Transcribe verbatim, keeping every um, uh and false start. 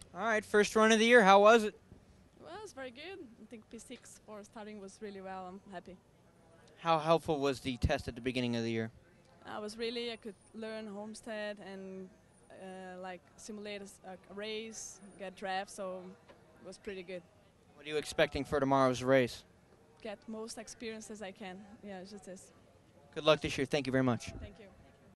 All right, first run of the year. How was it? Well, it was very good. I think P six for starting was really well. I'm happy. How helpful was the test at the beginning of the year? I was really, I could learn Homestead and uh, like simulate a, s- a race, get draft, so it was pretty good. What are you expecting for tomorrow's race? Get most experience as I can. Yeah, it's just this. Good luck this year. Thank you very much. Thank you.